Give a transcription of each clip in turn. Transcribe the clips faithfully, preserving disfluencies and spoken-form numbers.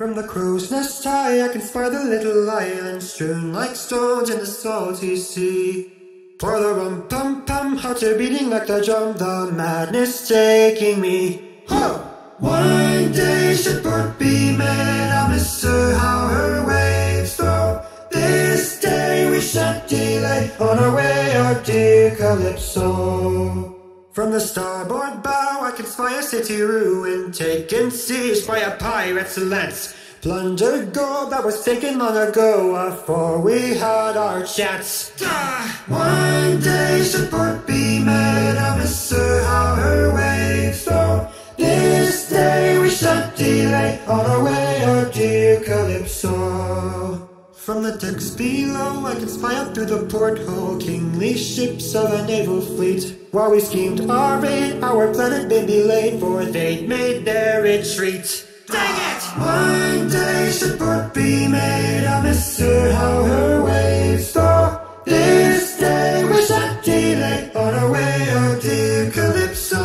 From the crow's nest high I can spy the little island strewn like stones in the salty sea. For the rum-pum-pum, hearts are beating like the drum, the madness taking me. Ho! One day should port be made, I'll miss her how her waves flow. This day we shan't delay, on our way our dear Calypso. From the starboard bow I can spy a city ruin, taken siege by a pirate's lance. Plundered gold that was taken long ago, afore we had our chance. Ah! One day should port be made, I'll miss her how her waves flow. This day we shan't delay, on our way our dear Calypso. From the decks below I can spy out through the porthole kingly ships of a naval fleet. While we schemed our raid, our planet may be late, for they'd made their retreat. Dang it! One day should port be made, I'll miss her how her waves flow. This day we shan't delay, on our way our dear Calypso.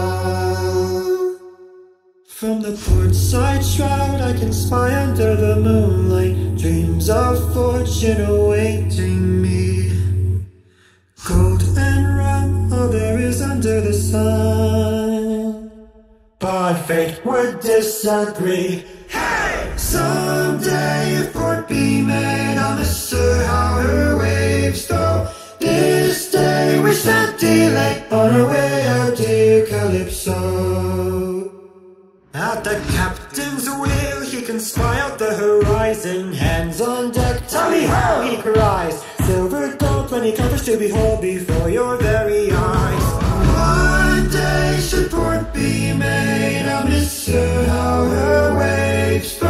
From the port side shroud I can spy under the moonlight dreams of fortune awaiting me. Gold and rum, all there is under the sun. But fate would disagree. Hey! Someday if port be made, I'll miss her how her waves flow. This day we shan't delay, on our way our dear Calypso. At the captain's wheel he can spy out the horizon. Hands on deck, tally-ho, he cries. Silver gold, plenty comforts to behold before your very eyes. One day should port be made, I'll miss her how her waves flow.